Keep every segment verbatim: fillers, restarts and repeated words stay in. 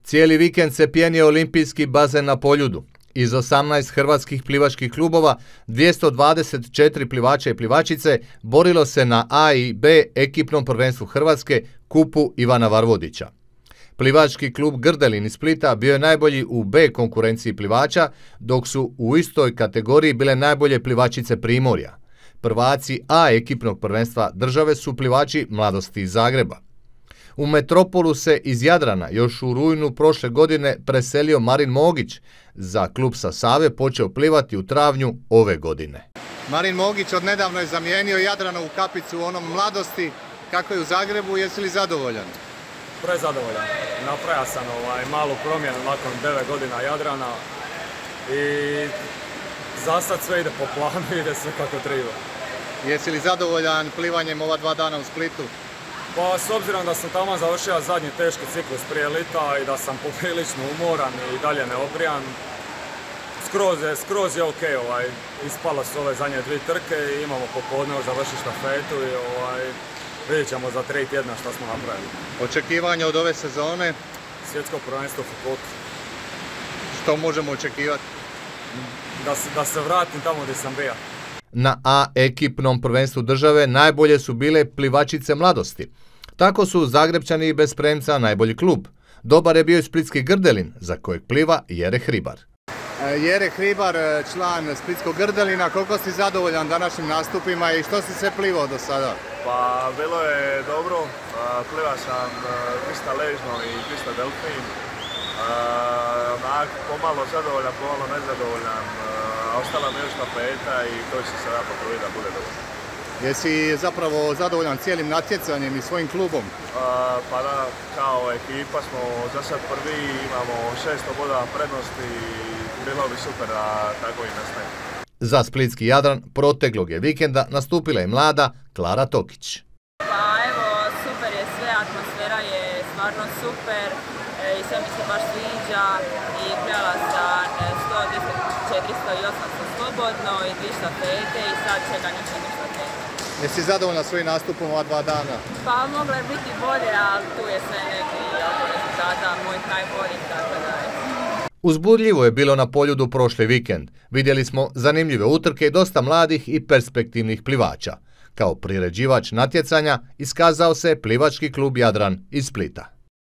Cijeli vikend se pjenio olimpijski bazen na Poljudu. Iz osamnaest hrvatskih plivačkih klubova, dvjesto dvadeset četiri plivača i plivačice borilo se na A i B ekipnom prvenstvu Hrvatske Kupu Ivana Varvodića. Plivački klub Grdelin iz Splita bio je najbolji u B konkurenciji plivača, dok su u istoj kategoriji bile najbolje plivačice Primorja. Prvaci A ekipnog prvenstva države su plivači Mladosti iz Zagreba. U Metropolu se iz Jadrana još u rujnu prošle godine preselio Marin Mogić. Za klub sa Save počeo plivati u travnju ove godine. Marin Mogić odnedavno je zamijenio Jadranovu kapicu u onom Mladosti. Kako je u Zagrebu, jesi li zadovoljan? Prezadovoljan. Napravio sam ovaj, malu promjenu nakon devet godina Jadrana i za sad sve ide po planu, ide sve kako treba. Jesi li zadovoljan plivanjem ova dva dana u Splitu? Pa s obzirom da sam tamo završio zadnji teški ciklus prije lita i da sam poprilično umoran i dalje neobrijan, skroz je, skroz je ok, ovaj, ispalo su ove zadnje dvije trke i imamo popodne završiti štafetu i ovaj, vidjet ćemo za tri tjedna što smo napravili. Očekivanja od ove sezone? Svjetsko prvenstvo u Fukuoki. Što možemo očekivati? Da se, da se vratim tamo gdje sam bio. Na A ekipnom prvenstvu države najbolje su bile plivačice Mladosti. Tako su Zagrebčani bez premca najbolji klub. Dobar je bio i splitski Grdelin, za kojeg pliva Jere Hribar. Jere Hribar, član splitskog Grdelina, koliko si zadovoljan današnjim nastupima i što si sve plivao do sada? Pa bilo je dobro, pliva sam trista ležno i trista delfin. Onak, pomalo zadovoljan, pomalo nezadovoljan, a ostala mi još štafeta i to će se sada potruditi da bude dobro. Jesi zapravo zadovoljan cijelim natjecanjem i svojim klubom? A, pa da, kao ekipa smo za sad prvi, imamo šest boda prednosti i bilo bi super da tako i nastane. Za splitski Jadran proteklog je vikenda nastupila i mlada Klara Tokić. Pa evo, super je sve, atmosfera je stvarno super i sve mi se baš sviđa i plivala sam sto, dvjesto, četiristo i osamsto slobodno i dvije štafete i sad čeka ničemu štafete. Jesi zadovoljna svojim nastupom ova dva dana? Pa mogla je biti bolje, ali tu je sve neki oko rezultata mojih najboljih, tako da je. Uzbudljivo je bilo na Poljudu prošli vikend. Vidjeli smo zanimljive utrke i dosta mladih i perspektivnih plivača. Kao priređivač natjecanja iskazao se plivački klub Jadran iz Splita.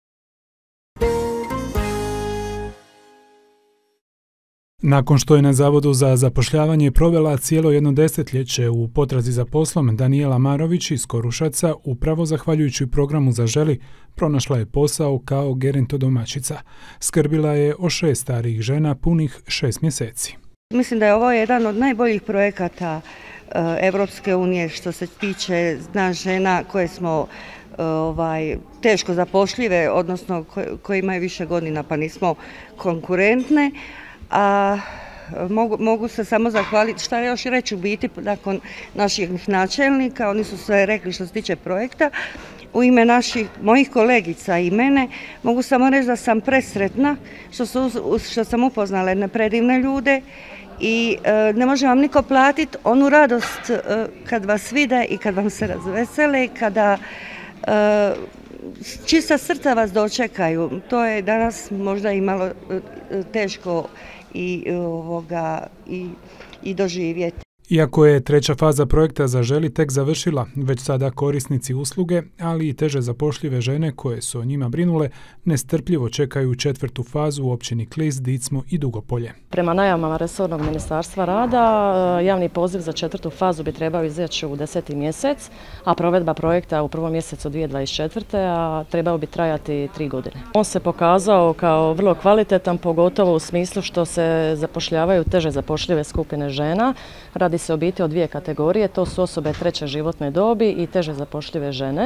Nakon što je na Zavodu za zapošljavanje provela cijelo jedno desetljeće u potrazi za poslom, Danijela Marović iz Korušaca, upravo zahvaljujući programu Zaželi, pronašla je posao kao gerontodomaćica. Skrbila je o šest starijih žena punih šest mjeseci. Mislim da je ovo jedan od najboljih projekata Evropske unije što se tiče nas žena koje smo ovaj, teško zapošljive, odnosno koje imaju više godina pa nismo konkurentne. A mogu, mogu se samo zahvaliti, šta još reći u biti nakon naših načelnika, oni su sve rekli što se tiče projekta. U ime naših, mojih kolegica i mene mogu samo reći da sam presretna što, su, što sam upoznala jedne predivne ljude i e, ne može vam niko platiti onu radost e, kad vas vide i kad vam se razvesele, kada e, čista srca vas dočekaju. To je danas možda i malo e, teško i, ovoga, i, i doživjeti. Iako je treća faza projekta Zaželi tek završila, već sada korisnici usluge, ali i teže zapošljive žene koje su o njima brinule, nestrpljivo čekaju četvrtu fazu u općini Klis, Dicmo i Dugopolje. Prema najavama resornog ministarstva rada, javni poziv za četvrtu fazu bi trebao izaći u deseti mjesec, a provedba projekta u prvom mjesecu dvije tisuće dvadeset četvrte. a trebao bi trajati tri godine. On se pokazao kao vrlo kvalitetan, pogotovo u smislu što se zapošljavaju teže zapošljive skupine žena. Radi se o biti od dvije kategorije, to su osobe treće životne dobi i teže zapošljive žene.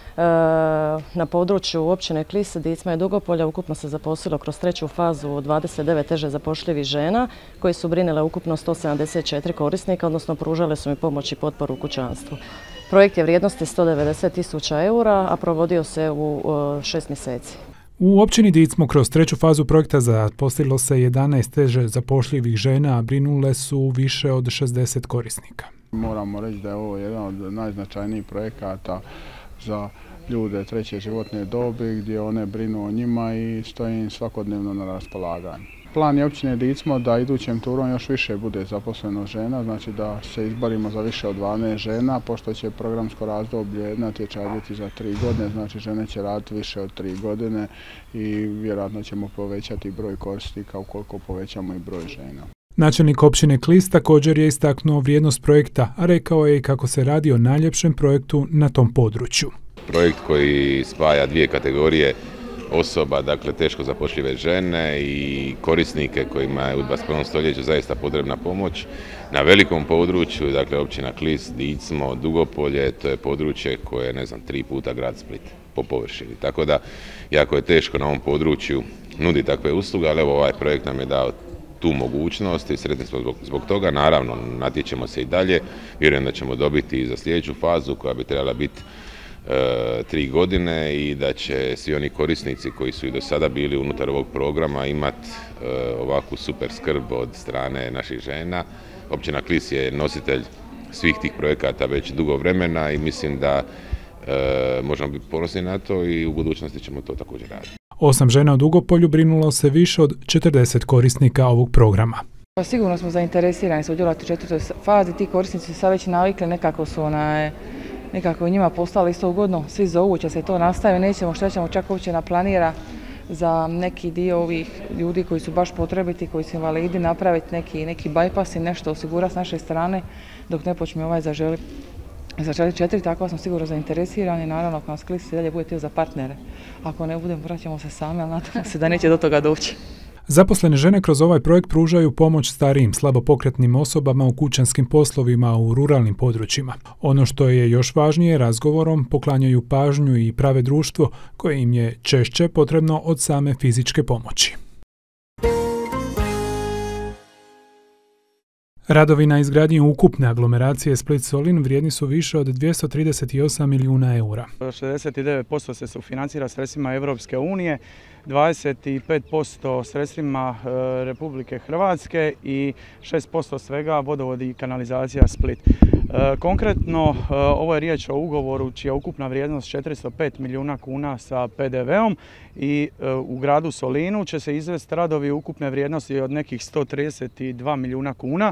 Na području općine Klis, Dicma i Dugopolja ukupno se zaposlilo kroz treću fazu dvadeset devet teže zapošljivih žena koji su brinile ukupno sto sedamdeset četiri korisnika, odnosno pružale su mi pomoć i potporu u kućanstvu. Projekt je vrijednosti sto devedeset tisuća eura, a provodio se u šest mjeseci. U općini Dicmo kroz treću fazu projekta zaposlilo se jedanaest teže zapošljivih žena, a brinule su više od šezdeset korisnika. Moramo reći da je ovo jedan od najznačajnijih projekata za ljude treće životne dobi gdje one brinu o njima i stoje im svakodnevno na raspolaganju. Plan je općine Dicmo da idućem turom još više bude zaposleno žena, znači da se izborimo za više od dvanaest žena, pošto će programsko razdoblje natječaja biti za tri godine, znači žene će raditi više od tri godine i vjerojatno ćemo povećati broj korisnika ukoliko povećamo i broj žena. Načelnik općine Klis također je istaknuo vrijednost projekta, a rekao je i kako se radi o najljepšem projektu na tom području. Projekt koji spaja dvije kategorije osoba, dakle teško zapošljive žene i korisnike kojima je u dvadeset prvom stoljeću zaista potrebna pomoć. Na velikom području, dakle općina Klis, Dicmo, Dugopolje, to je područje koje je, ne znam, tri puta grad Split po površini. Tako da, jako je teško na ovom području nudi takve usluge, ali evo ovaj projekt nam je dao tu mogućnost i sretni smo zbog, zbog toga. Naravno, natječemo se i dalje, vjerujem da ćemo dobiti i za sljedeću fazu koja bi trebala biti e, tri godine i da će svi oni korisnici koji su i do sada bili unutar ovog programa imati e, ovakvu super skrb od strane naših žena. Općina Klis je nositelj svih tih projekata već dugo vremena i mislim da e, možemo biti ponosni na to i u budućnosti ćemo to također raditi. Osam žena u Dugopolju brinulo se više od četrdeset korisnika ovog programa. Sigurno smo zainteresirani sudjelovati u četvrtoj fazi, ti korisnici su sad već navikli, nekako su onaj, nekako njima postalo isto ugodno, svi zovu, će se to nastavi, nećemo šta ćemo čak uopće naplanira za neki dio ovih ljudi koji su baš potrebiti, koji su invalidi, napraviti neki, neki bypass i nešto osigurati s naše strane dok ne počne ovaj Zaželi. Za četiri, tako smo sigurno zainteresirani, naravno ako nas Klis i dalje bude htio za partnere. Ako ne budemo, vraćamo se sami, ali nadamo se da neće do toga doći. Zaposlene žene kroz ovaj projekt pružaju pomoć starijim, slabopokretnim osobama u kućanskim poslovima u ruralnim područjima. Ono što je još važnije, razgovorom poklanjaju pažnju i prave društvo koje im je češće potrebno od same fizičke pomoći. Radovi na izgradnji ukupne aglomeracije Split-Solin vrijedni su više od dvjesto trideset osam milijuna eura. šezdeset devet posto se sufinancira sredstvima Europske unije, dvadeset pet posto sredstvima Republike Hrvatske i šest posto svega vodovodi i kanalizacija Split. Konkretno, ovo je riječ o ugovoru čija ukupna vrijednost četiristo pet milijuna kuna sa P D V-om i u gradu Solinu će se izvesti radovi ukupne vrijednosti od nekih sto trideset dva milijuna kuna.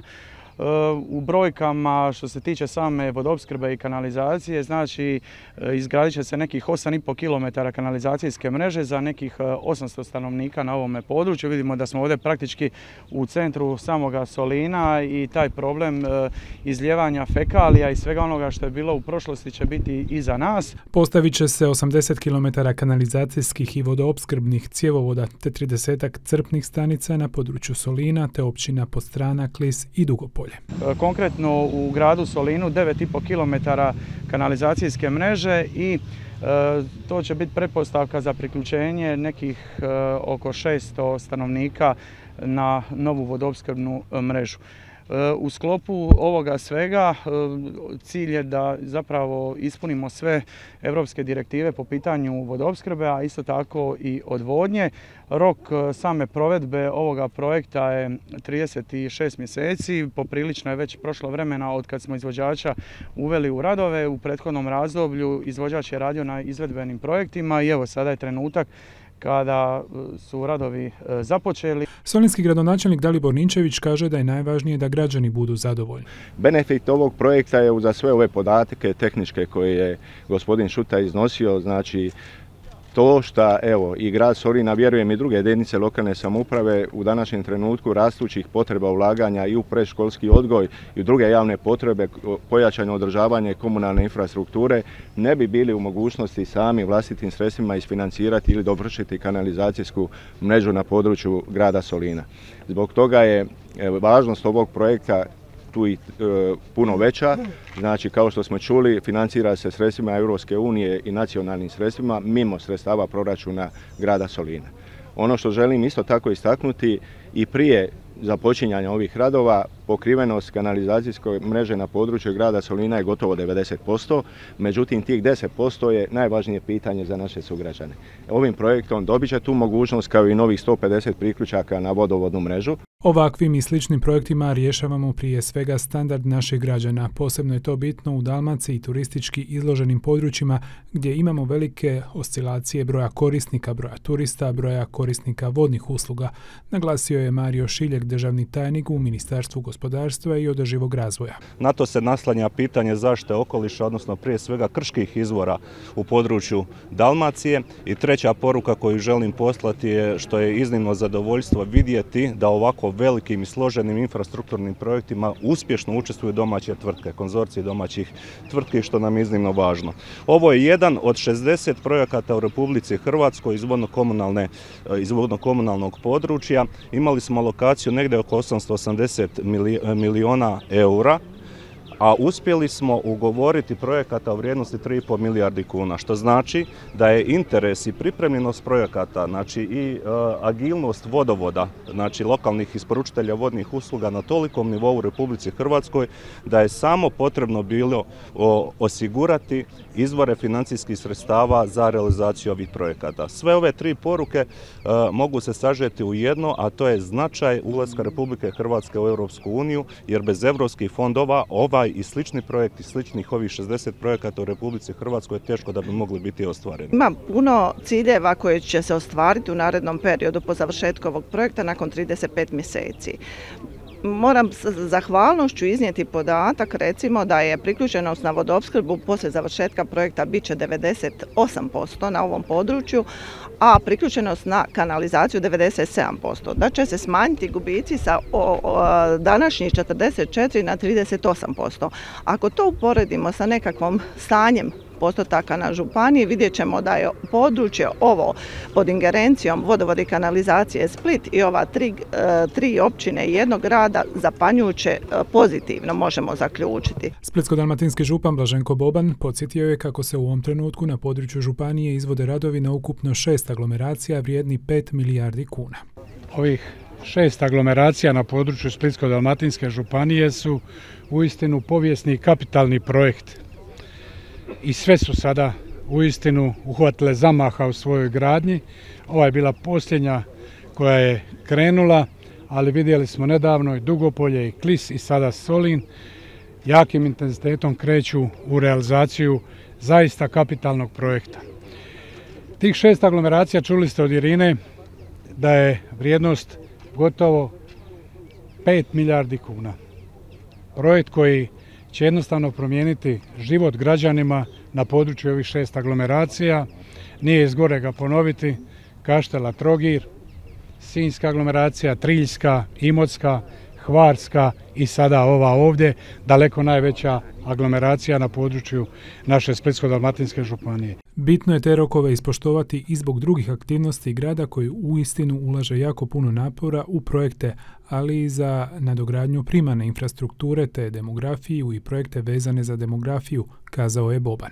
U brojkama što se tiče same vodoopskrbe i kanalizacije, znači izgradit će se nekih osam i pol kilometara kanalizacijske mreže za nekih osamsto stanovnika na ovome području. Vidimo da smo ovdje praktički u centru samoga Solina i taj problem izlijevanja fekalija i svega onoga što je bilo u prošlosti će biti iza nas. Postavit će se osamdeset kilometara kanalizacijskih i vodoopskrbnih cjevovoda te trideset crpnih stanica na području Solina te općina Podstrana, Klis i Dugopolje. Konkretno u gradu Solinu devet i pol kilometara kanalizacijske mreže i e, to će biti pretpostavka za priključenje nekih e, oko šesto stanovnika na novu vodoopskrbnu mrežu. U sklopu ovoga svega cilj je da zapravo ispunimo sve europske direktive po pitanju vodoopskrbe, a isto tako i odvodnje. Rok same provedbe ovoga projekta je trideset šest mjeseci, poprilično je već prošlo vremena od kad smo izvođača uveli u radove. U prethodnom razdoblju izvođač je radio na izvedbenim projektima i evo sada je trenutak kada su radovi započeli. Solinski gradonačelnik Dalibor Ninčević kaže da je najvažnije da građani budu zadovoljni. Benefit ovog projekta je za sve ove podatke tehničke koje je gospodin Šuta iznosio, znači to što evo i grad Solina, vjerujem i druge jedinice lokalne samouprave u današnjem trenutku rastućih potreba ulaganja i u predškolski odgoj i u druge javne potrebe, pojačano održavanje komunalne infrastrukture, ne bi bili u mogućnosti sami vlastitim sredstvima isfinancirati ili dovršiti kanalizacijsku mrežu na području grada Solina. Zbog toga je važnost ovog projekta tu i e, puno veća, znači kao što smo čuli financira se sredstvima Europske unije i nacionalnim sredstvima mimo sredstava proračuna grada Solina. Ono što želim isto tako istaknuti i prije započinjanja ovih radova, pokrivenost kanalizacijske mreže na području grada Solina je gotovo devedeset posto, međutim tih deset posto je najvažnije pitanje za naše sugrađane. Ovim projektom dobit će tu mogućnost kao i novih sto pedeset priključaka na vodovodnu mrežu. Ovakvim i sličnim projektima rješavamo prije svega standard naših građana. Posebno je to bitno u Dalmaciji i turistički izloženim područjima gdje imamo velike oscilacije broja korisnika, broja turista, broja korisnika vodnih usluga, naglasio je Mario Šiljek, državni tajnik u Ministarstvu gospodarstva i održivog razvoja. Na to se naslanja pitanje zaštite okoliša, odnosno prije svega krških izvora u području Dalmacije. I treća poruka koju želim poslati je što je iznimno zadovoljstvo vidjeti da ovako velikim i složenim infrastrukturnim projektima uspješno učestvuju domaće tvrtke, konzorcije domaćih tvrtki, što nam je iznimno važno. Ovo je jedan od šezdeset projekata u Republici Hrvatskoj iz vodno-komunalne, iz vodno-komunalnog područja. Imali smo alokaciju negdje oko osamsto osamdeset milijuna eura, a uspjeli smo ugovoriti projekata u vrijednosti tri i pol milijardi kuna, što znači da je interes i pripremljenost projekata, znači i e, agilnost vodovoda, znači lokalnih isporučitelja vodnih usluga na tolikom nivou u Republici Hrvatskoj da je samo potrebno bilo o, osigurati izvore financijskih sredstava za realizaciju ovih projekata. Sve ove tri poruke e, mogu se sažeti u jedno, a to je značaj ulaska Republike Hrvatske u Europsku uniju, jer bez europskih fondova ova i slični projekti, sličnih ovih šezdeset projekata u Republici Hrvatskoj je teško da bi mogli biti ostvareni. Ima puno ciljeva koje će se ostvariti u narednom periodu po završetku ovog projekta nakon trideset pet mjeseci. Moram s zahvalnošću iznijeti podatak, recimo da je priključenost na vodoopskrbu poslije završetka projekta bit će devedeset osam posto na ovom području, a priključenost na kanalizaciju devedeset sedam posto. Da će se smanjiti gubici sa o, o, današnjih četrdeset četiri na trideset osam posto. Ako to uporedimo sa nekakvom stanjem postotaka na županiji, vidjet ćemo da je područje ovo pod ingerencijom vodovod i kanalizacije Split i ova tri, tri općine i jednog grada zapanjujuće pozitivno možemo zaključiti. Splitsko-dalmatinski župan Blaženko Boban podsjetio je kako se u ovom trenutku na području županije izvode radovi na ukupno šest aglomeracija vrijedni pet milijardi kuna. Ovih šest aglomeracija na području Splitsko-dalmatinske županije su uistinu povijesni i kapitalni projekt. I sve su sada uistinu uhvatile zamaha u svojoj gradnji. Ova je bila posljednja koja je krenula, ali vidjeli smo nedavno i Dugopolje i Klis i sada Solin jakim intenzitetom kreću u realizaciju zaista kapitalnog projekta. Tih šest aglomeracija, čuli ste od Irine, da je vrijednost gotovo pet milijardi kuna. Projekt koji će jednostavno promijeniti život građanima na području ovih šest aglomeracija. Nije izgorega ponoviti, Kaštela, Trogir, Sinjska aglomeracija, Triljska, Imotska, Hvarska i sada ova ovdje, daleko najveća aglomeracija na području naše Splitsko-dalmatinske županije. Bitno je te rokove ispoštovati i zbog drugih aktivnosti grada koji uistinu ulaže jako puno napora u projekte, ali i za nadogradnju primarne infrastrukture te demografiju i projekte vezane za demografiju, kazao je Boban.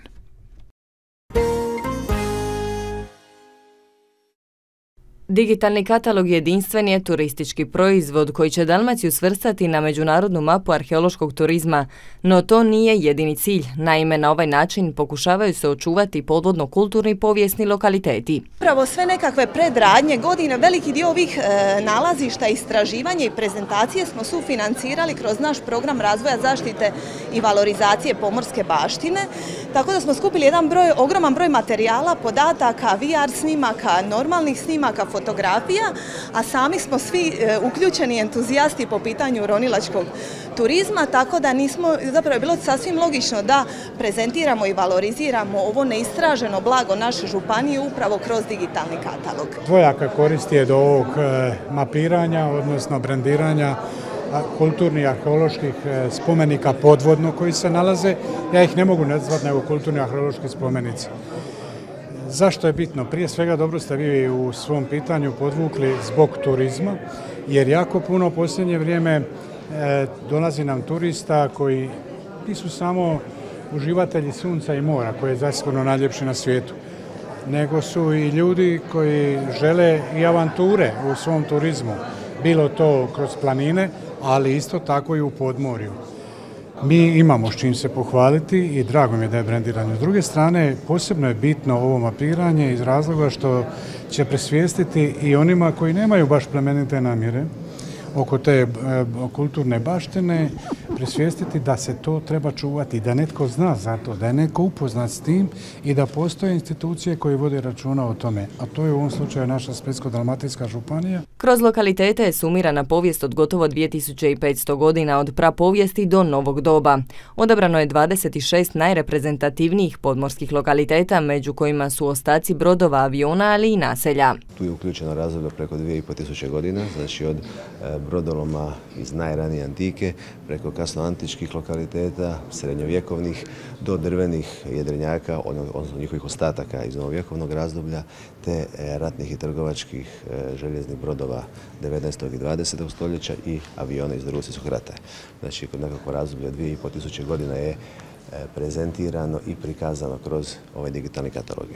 Digitalni katalog jedinstven je turistički proizvod koji će Dalmaciju svrstati na međunarodnu mapu arheološkog turizma, no to nije jedini cilj. Naime, na ovaj način pokušavaju se očuvati podvodno-kulturni i povijesni lokaliteti. Upravo sve nekakve predradnje godine, veliki dio ovih e, nalazišta, istraživanja i prezentacije smo sufinancirali kroz naš program razvoja zaštite i valorizacije pomorske baštine, tako da smo skupili jedan broj, ogroman broj materijala, podataka, V R snimaka, normalnih snimaka, fotografija, a sami smo svi e, uključeni entuzijasti po pitanju ronilačkog turizma, tako da nismo, zapravo je bilo sasvim logično da prezentiramo i valoriziramo ovo neistraženo blago naše županije upravo kroz digitalni katalog. Dvojaka korist je do ovog e, mapiranja, odnosno brendiranja kulturnih arheoloških spomenika podvodno koji se nalaze. Ja ih ne mogu nazvati nego kulturni arheološki spomenici. Zašto je bitno? Prije svega dobro ste vi u svom pitanju podvukli zbog turizma, jer jako puno u posljednje vrijeme e, dolazi nam turista koji nisu samo uživatelji sunca i mora, koje je zasigurno najljepše na svijetu, nego su i ljudi koji žele i avanture u svom turizmu, bilo to kroz planine, ali isto tako i u podmorju. Mi imamo s čim se pohvaliti i drago mi je da je brendiranje. S druge strane, posebno je bitno ovo mapiranje iz razloga što će presvijestiti i onima koji nemaju baš plemenite namjere oko te kulturne baštine, presvijestiti da se to treba čuvati, da netko zna za to, da je netko upoznat s tim i da postoje institucije koje vode računa o tome. A to je u ovom slučaju naša Splitsko-dalmatinska županija. Kroz lokalitete je sumirana povijest od gotovo dvije tisuće petsto godina od prapovijesti do novog doba. Odabrano je dvadeset šest najreprezentativnijih podmorskih lokaliteta, među kojima su ostaci brodova, aviona, ali i naselja. Tu je uključeno razdoblje preko dvije i pol tisuće godina, znači od brodoloma iz najranije antike, preko kasnoantičkih lokaliteta, srednjovjekovnih, do drvenih jedrenjaka, odnosno njihovih ostataka iz novovjekovnog razdoblja, te ratnih i trgovačkih željeznih brodova devetnaestog i dvadesetog stoljeća i aviona iz Drugog svjetskog rata. Znači, kod nekako razdoblje dvije i pol tisuće godina je prezentirano i prikazano kroz ove digitalne kataloge.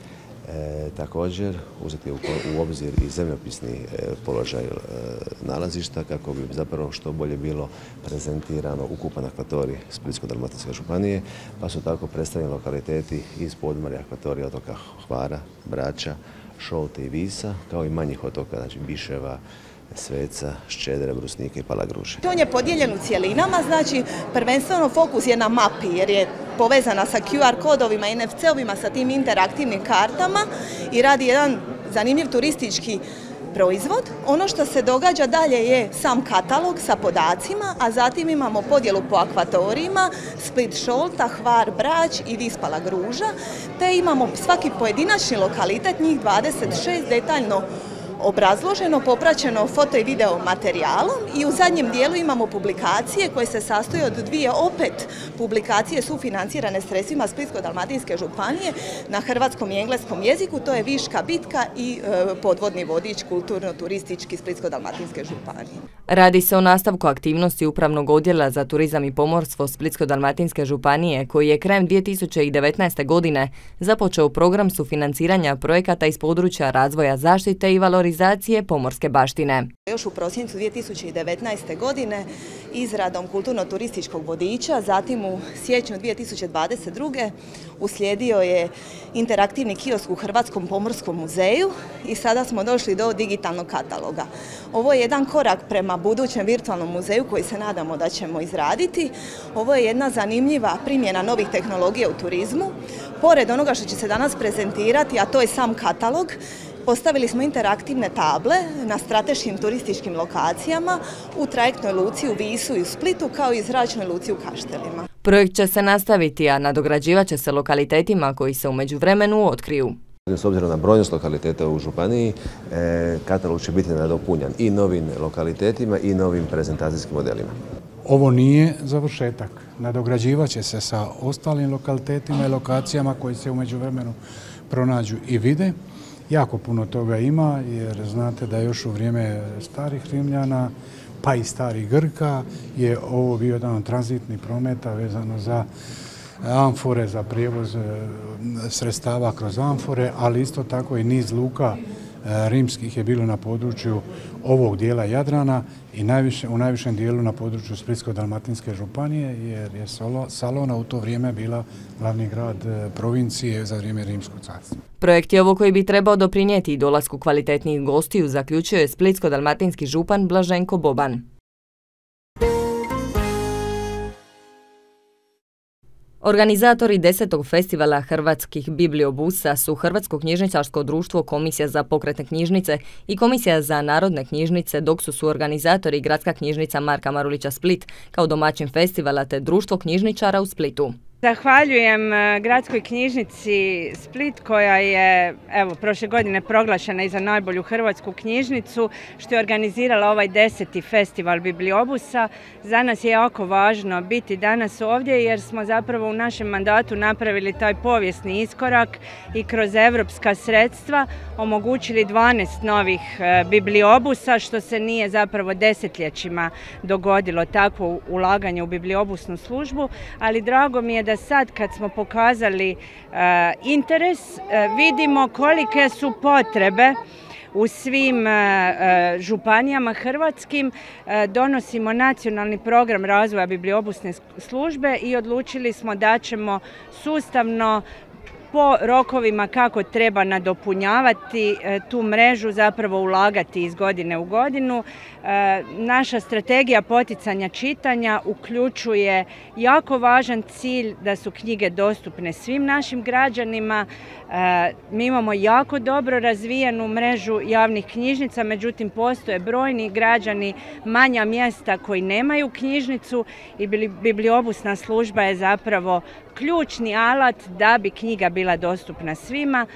E, također, uzeti u, u obzir i zemljopisni e, položaj e, nalazišta kako bi zapravo što bolje bilo prezentirano ukupan akvatorij Splitsko-dalmatinske županije, pa su tako predstavljeni lokaliteti iz podmorja akvatorija otoka Hvara, Brača, Šolte i Visa, kao i manjih otoka, znači Biševa, Sveca, Ščedre, Brusnike i Palagruže. On je podijeljen u cjelinama, znači prvenstveno fokus je na mapi jer je povezana sa Q R kodovima i N F C-ovima, sa tim interaktivnim kartama i radi jedan zanimljiv turistički proizvod. Ono što se događa dalje je sam katalog sa podacima, a zatim imamo podjelu po akvatorijima, Split, Šolta, Hvar, Brač i Vis, Palagruža, te imamo svaki pojedinačni lokalitet, njih dvadeset šest, detaljno obrazloženo, popraćeno foto i video materijalom i u zadnjem dijelu imamo publikacije koje se sastoje od dvije opet publikacije sufinancirane sredstvima Splitsko-dalmatinske županije na hrvatskom i engleskom jeziku, to je Viška bitka i e, podvodni vodič kulturno-turistički Splitsko-dalmatinske županije. Radi se o nastavku aktivnosti Upravnog odjela za turizam i pomorstvo Splitsko-dalmatinske županije koji je krajem dvije tisuće devetnaeste. godine započeo program sufinanciranja projekata iz područja razvoja zaštite i valorizacije pomorske baštine. Još u prosincu dvije tisuće devetnaeste. godine izradom kulturno-turističkog vodiča, zatim u siječnju dvije tisuće dvadeset druge. uslijedio je interaktivni kiosk u Hrvatskom pomorskom muzeju i sada smo došli do digitalnog kataloga. Ovo je jedan korak prema budućem virtualnom muzeju koji se nadamo da ćemo izraditi. Ovo je jedna zanimljiva primjena novih tehnologija u turizmu. Pored onoga što će se danas prezentirati, a to je sam katalog, postavili smo interaktivne table na strateškim turističkim lokacijama u trajektnoj luci u Visu i u Splitu kao i zračnoj luci u Kaštelima. Projekt će se nastaviti, a nadograđivat će se lokalitetima koji se u međuvremenu otkriju. S obzirom na brojnost lokaliteta u županiji, katalog će biti nadopunjan i novim lokalitetima i novim prezentacijskim modelima. Ovo nije završetak. Nadograđivat će se sa ostalim lokalitetima i lokacijama koji se u međuvremenu pronađu i vide. Jako puno toga ima jer znate da još u vrijeme starih Rimljana pa i starih Grka je ovo bio jedan od tranzitnih prometa vezano za amfore, za prijevoz sredstava kroz amfore, ali isto tako i niz luka rimskih je bilo na području ovog dijela Jadrana i najviše, u najvišem dijelu na području Splitsko-dalmatinske županije jer je Salona u to vrijeme bila glavni grad provincije za vrijeme Rimskog carstva. Projekt je ovo koji bi trebao doprinijeti i dolasku kvalitetnih gostiju, zaključio je splitsko-dalmatinski župan Blaženko Boban. Organizatori desetog festivala hrvatskih bibliobusa su Hrvatsko knjižničarsko društvo, Komisija za pokretne knjižnice i Komisija za narodne knjižnice, dok su suorganizatori Gradska knjižnica Marka Marulića Split kao domaćin festivala te Društvo knjižničara u Splitu. Zahvaljujem Gradskoj knjižnici Split koja je evo, prošle godine proglašena i za najbolju hrvatsku knjižnicu, što je organizirala ovaj deseti festival bibliobusa. Za nas je jako važno biti danas ovdje jer smo zapravo u našem mandatu napravili taj povijesni iskorak i kroz evropska sredstva omogućili dvanaest novih bibliobusa, što se nije zapravo desetljećima dogodilo takvo ulaganje u bibliobusnu službu, ali drago mi je da sad kad smo pokazali uh, interes, uh, vidimo kolike su potrebe u svim uh, županijama hrvatskim. Uh, donosimo nacionalni program razvoja bibliobusne službe i odlučili smo da ćemo sustavno po rokovima kako treba nadopunjavati tu mrežu, zapravo ulagati iz godine u godinu. Naša strategija poticanja čitanja uključuje jako važan cilj da su knjige dostupne svim našim građanima. Mi imamo jako dobro razvijenu mrežu javnih knjižnica, međutim postoje brojni građani manja mjesta koji nemaju knjižnicu i bibliobusna služba je zapravo ključni alat da bi knjiga bila dostupna svima.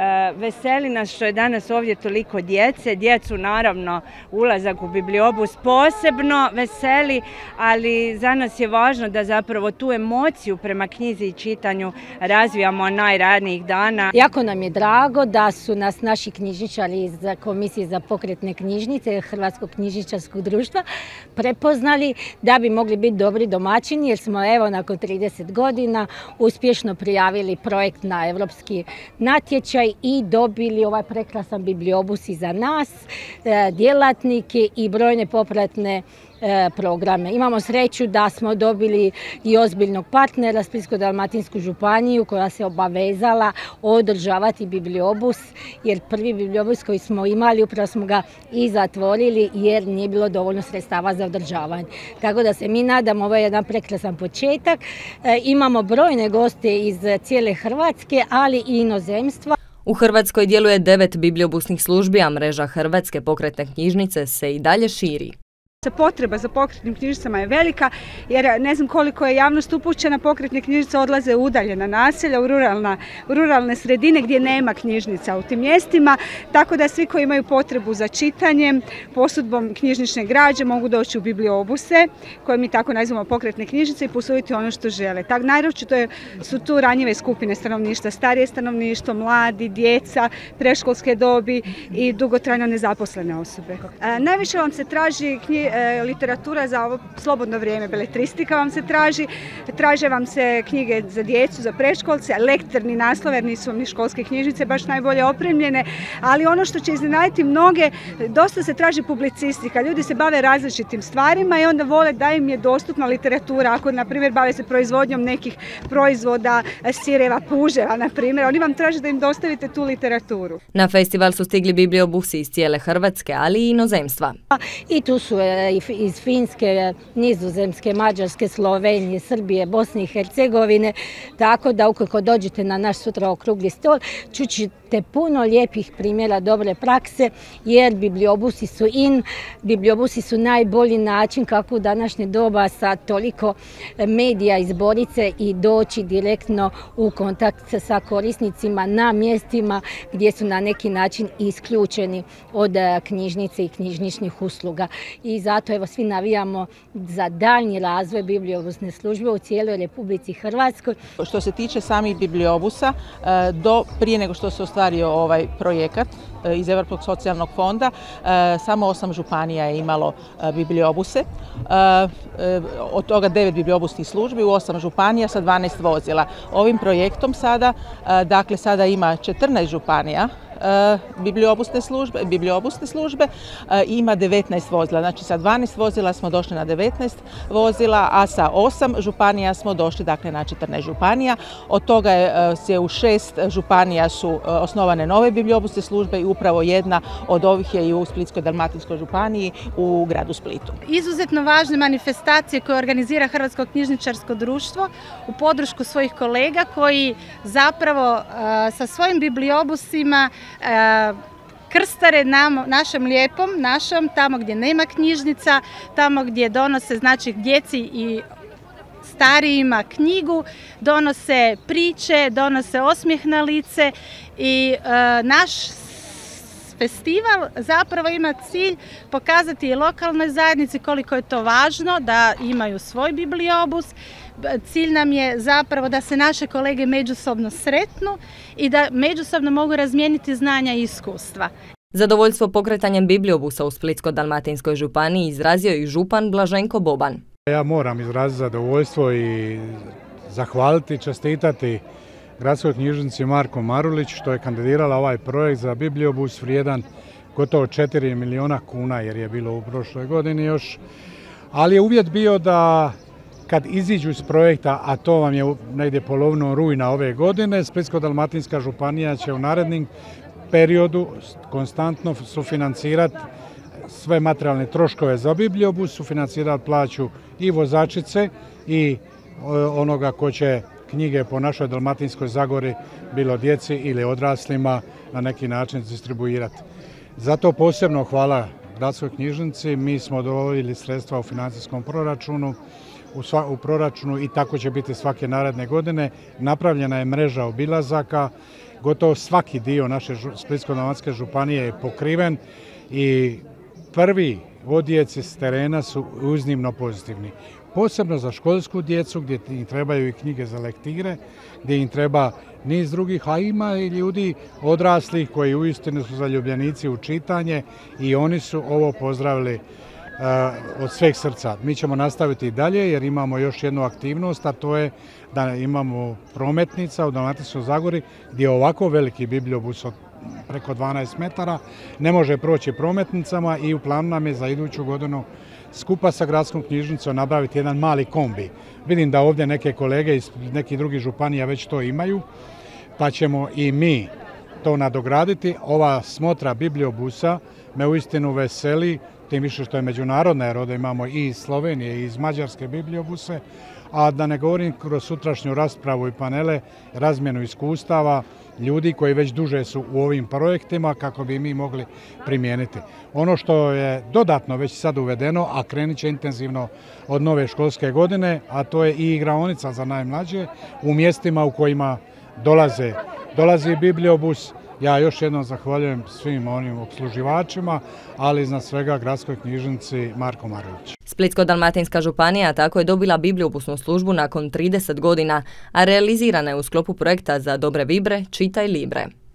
Veseli nas što je danas ovdje toliko djece. Djecu naravno ulazak u bibliobus posebno veseli, ali za nas je važno da zapravo tu emociju prema knjizi i čitanju razvijamo od najranijih dana. Jako nam je drago da su nas naši knjižničari iz Komisije za pokretne knjižnice Hrvatskog knjižničarskog društva prepoznali da bi mogli biti dobri domaćini, jer smo evo nakon trideset godina uspješno prijavili projekt na europski natječaj i dobili ovaj prekrasan bibliobus iza nas, djelatnike i brojne popratne programe. Imamo sreću da smo dobili i ozbiljnog partnera, Splitsko-dalmatinsku županiju, koja se obavezala održavati bibliobus, jer prvi bibliobus koji smo imali upravo smo ga i zatvorili jer nije bilo dovoljno sredstava za održavanje. Tako da se mi nadamo, ovo je jedan prekrasan početak. Imamo brojne goste iz cijele Hrvatske, ali i inozemstva. U Hrvatskoj djeluje devet bibliobusnih službi, a mreža Hrvatske pokretne knjižnice se i dalje širi. Potreba za pokretnim knjižnicama je velika, jer ne znam koliko je javnost upućena, pokretne knjižnice odlaze u udaljena naselja, u, ruralna, u ruralne sredine gdje nema knjižnica u tim mjestima, tako da svi koji imaju potrebu za čitanjem, posudbom knjižnične građe mogu doći u bibliobuse, koje mi tako nazivamo pokretne knjižnice, i posuditi ono što žele. Tak, naročito su tu ranjive skupine stanovništva, starije stanovništvo, mladi, djeca, predškolske dobi i dugotrajno nezaposlene osobe. E, najviše vam se traži knji, literatura za ovo slobodno vrijeme, beletristika vam se traži, traže vam se knjige za djecu, za predškolce, lektorni naslov, jer nisu ni školske knjižnice baš najbolje opremljene, ali ono što će iznenaditi mnoge, dosta se traži publicistika, ljudi se bave različitim stvarima i onda vole da im je dostupna literatura, ako na primjer bave se proizvodnjom nekih proizvoda, sireva, puževa, na primjer, oni vam traže da im dostavite tu literaturu. Na festival su stigli bibliobusi iz cijele Hrvatske, ali i inozemstva. I tu su iz Finske, Nizozemske, Mađarske, Slovenije, Srbije, Bosne i Hercegovine, tako da ukoliko dođete na naš sutra okrugli stol, čućete puno lijepih primjera dobre prakse, jer bibliobusi su in, bibliobusi su najbolji način kako u današnje doba sa toliko medija izboriti se i doći direktno u kontakt sa korisnicima na mjestima gdje su na neki način isključeni od knjižnice i knjižničnih usluga. I zato evo svi navijamo za daljnji razvoj bibliobusne službe u cijeloj Republici Hrvatskoj. Što se tiče samih bibliobusa, do prije nego što se ostvario ovaj projekat iz Europskog socijalnog fonda, samo osam županija je imalo bibliobuse. Od toga devet bibliobusnih službi u osam županija sa dvanaest vozila. Ovim projektom sada, dakle sada ima četrnaest županija bibliobusne službe, bibliobusne službe i ima devetnaest vozila. Znači sa dvanaest vozila smo došli na devetnaest vozila, a sa osam županija smo došli dakle na četrnaest županija. Od toga je se u šest županija su osnovane nove bibliobusne službe i upravo jedna od ovih je i u Splitsko-dalmatinskoj županiji u gradu Splitu. Izuzetno važne manifestacije koje organizira Hrvatsko knjižničarsko društvo u podršku svojih kolega koji zapravo sa svojim bibliobusima krstare nam, našem lijepom, našom, tamo gdje nema knjižnica, tamo gdje donose, znači djeci i starijima knjigu, donose priče, donose osmijeh na lice i e, naš festival zapravo ima cilj pokazati i lokalnoj zajednici koliko je to važno da imaju svoj bibliobus. Cilj nam je zapravo da se naše kolege međusobno sretnu i da međusobno mogu razmijeniti znanja i iskustva. Zadovoljstvo pokretanjem bibliobusa u Splitsko-dalmatinskoj županiji izrazio i župan Blaženko Boban. Ja moram izraziti zadovoljstvo i zahvaliti i čestitati Gradskoj knjižnici Marko Marulić što je kandidirala ovaj projekt za bibliobus vrijedan gotovo četiri milijuna kuna, jer je bilo u prošloj godini još. Ali je uvjet bio da kad iziđu iz projekta, a to vam je negdje polovinom rujna ove godine, Splitsko-dalmatinska županija će u narednim periodu konstantno sufinancirati sve materijalne troškove za bibliobus, sufinancirati plaću i vozačice i onoga ko će knjige po našoj Dalmatinskoj Zagori, bilo djeci ili odraslima, na neki način distribuirati. Zato posebno hvala Gradskoj knjižnici, mi smo dovoljili sredstva u financijskom proračunu, u, sva, u proračunu i tako će biti svake naredne godine. Napravljena je mreža obilazaka, gotovo svaki dio naše Splitsko-dalmatske županije je pokriven i prvi odjeci s terena su iznimno pozitivni. Posebno za školsku djecu gdje im trebaju i knjige za lektire, gdje im treba niz drugih, a ima i ljudi odraslih koji uistinu su zaljubljenici u čitanje i oni su ovo pozdravili uh, od sveg srca. Mi ćemo nastaviti i dalje jer imamo još jednu aktivnost, a to je da imamo prometnica u Dalmatinskoj Zagori gdje je ovako veliki bibliobus od preko dvanaest metara ne može proći prometnicama i u planu nam je za iduću godinu skupa sa Gradskom knjižnicom nabaviti jedan mali kombi. Vidim da ovdje neke kolege iz nekih drugih županija već to imaju, pa ćemo i mi to nadograditi. Ova smotra bibliobusa me uistinu veseli, tim više što je međunarodna, jer ovdje imamo i iz Slovenije i iz Mađarske bibliobuse, a da ne govorim kroz sutrašnju raspravu i panele, razmjenu iskustava, ljudi koji već duže su u ovim projektima kako bi mi mogli primijeniti. Ono što je dodatno već sad uvedeno, a krenit će intenzivno od nove školske godine, a to je i igraonica za najmlađe u mjestima u kojima dolaze, dolazi bibliobus. Ja još jednom zahvaljujem svim onim obsluživačima, ali iznad svega Gradskoj knjižnici Marko Marović. Splitsko-dalmatinska županija tako je dobila bibliobusnu službu nakon trideset godina, a realizirana je u sklopu projekta za dobre vibre, čitaj libre.